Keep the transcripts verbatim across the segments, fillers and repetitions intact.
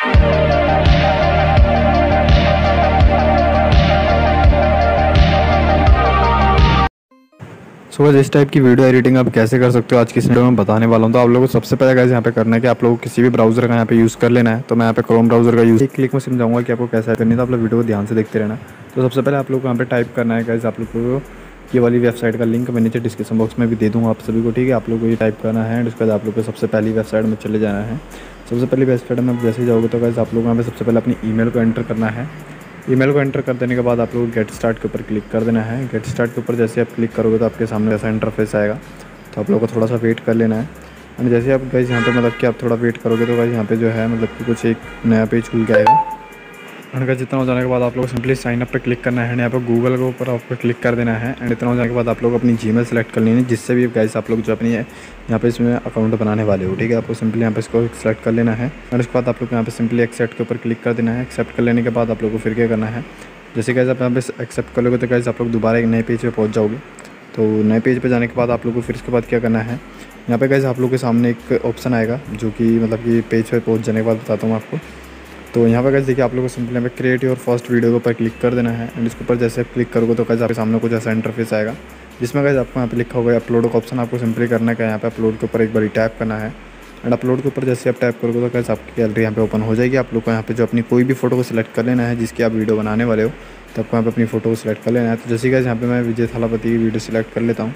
सो so, इस type की video editing आप कैसे कर सकते हो आज की इस वीडियो में बताने वाला हूँ। तो आप लोगों को सबसे पहले गाइस यहाँ पे करना है कि आप लोगों को किसी भी ब्राउजर का यहाँ पे यूज़ कर लेना है। तो मैं यहाँ पे क्रोम ब्राउजर का यूज़ एक क्लिक में समझाऊंगा कि आपको कैसे करनी है, तो आप लोग वीडियो को ध्यान से देखते रहना। तो सबसे पहले आप लोग को यहाँ पे टाइप करना है गाइस, आप लोग को ये वाली वेबसाइट का लिंक मैं नीचे डिस्क्रिप्शन बॉक्स में भी दे दूँगा आप सभी को, ठीक है। आप लोग को ये टाइप करना है एंड उसके बाद आप लोग को सबसे पहली वेबसाइट में चले जाना है। सबसे पहली वेबसाइट में जैसे ही जाओगे तो गाइस आप लोग यहाँ पे सबसे पहले अपनी ईमेल को एंटर करना है। ईमेल को एंटर कर देने के बाद आप लोग गेट स्टार्ट के ऊपर क्लिक कर देना है। गेट स्टार्ट के ऊपर जैसे आप क्लिक करोगे तो आपके सामने ऐसा इंटरफेस आएगा, तो आप लोगों को थोड़ा सा वेट कर लेना है। एंड जैसे आप गाइस यहाँ पे मतलब कि आप थोड़ा वेट करोगे तो गाइस यहाँ पे जो है मतलब कि कुछ एक नया पेज खुल के आएगा। एंड गाइस इतना हो जाने के बाद आप लोग सिंपली साइन अप पे क्लिक करना है एंड यहाँ पे गूगल के ऊपर आपको क्लिक कर देना है। एंड इतना हो जाने के बाद आप लोग अपनी जीमेल सेलेक्ट कर लेनी है, जिससे भी गाइस आप लोग जो अपनी है यहाँ पे इसमें अकाउंट बनाने वाले हो, ठीक है। आपको सिंपली यहाँ पे इसको सेलेक्ट कर लेना है एंड उसके बाद आप लोग यहाँ पे सिंपली एक्सेप्ट के ऊपर क्लिक कर देना है। एक्सेप्ट कर लेने के बाद आप लोग को फिर क्या करना है, जैसे गाइस आप यहाँ पे एक्सेप्ट कर लोगे तो गाइस आप लोग दोबारा एक नए पेज पे पहुँच जाओगे। तो नए पेज पे जाने के बाद आप लोग को फिर इसके बाद क्या करना है, यहाँ पे गाइस आप लोग के सामने एक ऑप्शन आएगा जो कि मतलब कि पेज पे पहुँच जाने के बाद बताता हूँ आपको। तो यहाँ पे गाइस देखिए आप लोग को सिंपली यहाँ पे क्रिएट योर फर्स्ट वीडियो के ऊपर क्लिक कर देना है एंड इसके ऊपर जैसे आप क्लिक करोगे तो गाइस आपके सामने कुछ ऐसा इंटरफेस आएगा, जिसमें गाइस आपको यहाँ पे लिखा होगा अपलोड का ऑप्शन। आपको सिंपली करना है, यहाँ पे अपलोड के ऊपर एक बार टैप करना है एंड अपलोड के ऊपर जैसे आप टैप करोगे तो गाइस आपकी गैलरी यहाँ पे ओपन हो जाएगी। आप लोग को यहाँ पे जो अपनी कोई भी फोटो को सिलेक्ट कर लेना है जिसकी आप वीडियो बनाने वाले हो, तो आपको यहाँ पे अपनी फ़ोटो को सिलेक्ट कर लेना है। तो जैसे गाइस यहाँ पे मैं विजय थालापति की वीडियो सिलेक्ट कर लेता हूँ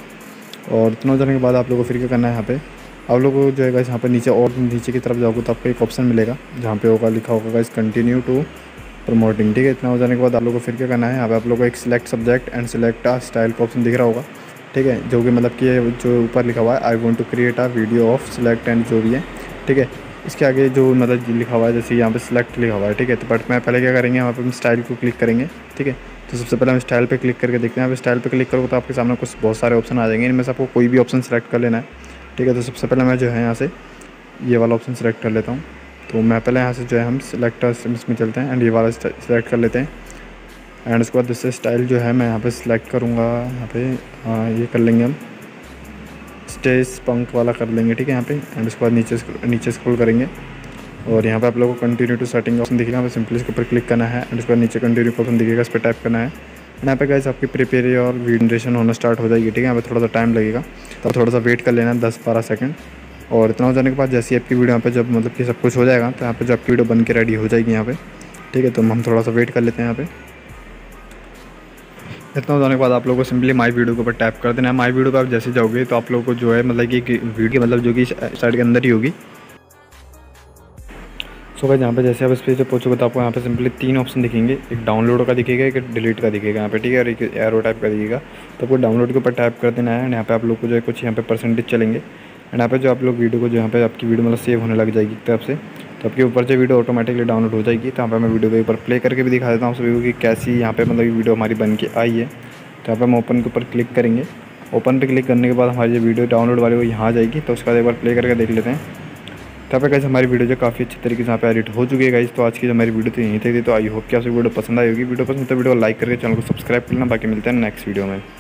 और इतना हो जाने के बाद आप लोगों को फिर क्या करना है, यहाँ पे आप लोगों को जो है गाइस यहाँ पे नीचे और नीचे की तरफ जाओगे तो आपको एक ऑप्शन मिलेगा जहाँ पे होगा लिखा होगा गाइस कंटिन्यू टू प्रमोटिंग, ठीक है। इतना हो जाने के बाद आप लोगों को फिर क्या करना है, यहाँ पे आप लोगों को एक select subject and select a style का ऑप्शन दिख रहा होगा, ठीक है, जो कि मतलब कि जो ऊपर लिखा हुआ है I want to create a video of select and जो भी है, ठीक है। इसके आगे जो मतलब लिखा हुआ है जैसे यहाँ पे सिलेक्ट लिखा हुआ है, ठीक है। तो बट मैं पहले क्या करेंगे, यहाँ पे हम स्टाइल को क्लिक करेंगे, ठीक है। तो सबसे पहले हम स्टाइल पे क्लिक करके देखते हैं। यहाँ पे स्टाइल पे क्लिक करोगे तो आपके सामने कुछ बहुत सारे ऑप्शन आ जाएंगे, इनमें से आपको कोई भी ऑप्शन सेलेक्ट कर लेना है, ठीक है। तो सबसे पहले मैं जो है यहाँ से ये वाला ऑप्शन सेलेक्ट कर लेता हूँ। तो मैं पहले यहाँ से जो है हम सिलेक्ट इसमें चलते हैं एंड ये वाला सेलेक्ट कर लेते हैं एंड उसके बाद जैसे स्टाइल जो है मैं यहाँ पे सिलेक्ट करूँगा, यहाँ पे आ, ये कर लेंगे हम स्टेज पंक वाला कर लेंगे, ठीक है यहाँ पे। एंड उसके बाद नीचे नीचे स्क्रॉल करेंगे और यहाँ पे आप लोगों को कंटिन्यू टू सेटिंग ऑप्शन दिखेगा, यहाँ पे सिंपली इसके ऊपर क्लिक करना है एंड उसके बाद नीचे कंटिन्यू ऑप्शन दिखेगा, इस पर टाइप करना है। यहाँ पे गाइस आपकी प्रिपेयर और वीडियो जनरेशन होना स्टार्ट हो जाएगी, ठीक है। यहाँ पे थोड़ा सा टाइम लगेगा तो थोड़ा सा वेट कर लेना दस बारह सेकंड। और इतना हो जाने के बाद जैसे आपकी वीडियो यहाँ पे जब मतलब कि सब कुछ हो जाएगा तो यहाँ पे जो आपकी वीडियो बन के रेडी हो जाएगी यहाँ पे, ठीक है। तो हम थोड़ा सा वेट कर लेते हैं यहाँ पे। इतना हो जाने के बाद आप लोगों को सिंपली माई वीडियो के ऊपर टैप कर देना है। माई वीडियो पे आप जैसे जाओगे तो आप लोगों को जो है मतलब कि वीडियो मतलब जो कि साइड के अंदर ही होगी। सो गाइस यहाँ पे जैसे आप इस पेज पे पहुँचोगे तो आपको यहाँ पे सिंपली तीन ऑप्शन दिखेंगे, एक डाउनलोड का दिखेगा, एक डिलीट का दिखेगा यहाँ पे, ठीक है, और एक एरो टाइप का दिखेगा। तो आपको डाउनलोड के ऊपर टैप कर देना है एंड यहाँ पे आप लोग को जो है कुछ यहाँ पे परसेंटेज चलेंगे एंड यहाँ पे जो आप लोग वीडियो को जो यहाँ पे आपकी वीडियो मतलब सेव होने लग जाएगी एक तरफ से, तो आपके ऊपर से वीडियो ऑटोमेटिकली डाउनलोड हो जाएगी। तो यहाँ पे मैं वीडियो के ऊपर प्ले करके भी दिखा देता हूँ सभी को कि कैसी यहाँ पे मतलब वीडियो हमारी बन के आई है। तो यहाँ पे हम ओपन के ऊपर क्लिक करेंगे। ओपन पे क्लिक करने के बाद हमारी जो वीडियो डाउनलोड वाली वो यहाँ आ जाएगी। तो उसका एक बार प्ले करके देख लेते हैं। तो यहाँ पे गाइस हमारी वीडियो जो काफ़ी अच्छी तरीके से यहाँ पे एडिट हो चुकी है गाइस। तो आज की जो हमारी वीडियो थी यहीं तक थी। तो आई होप कि आपको वीडियो पसंद आई होगी। वीडियो पसंद तो वीडियो को लाइक करके चैनल को सब्सक्राइब कर लेना। बाकी मिलते हैं नेक्स्ट वीडियो में।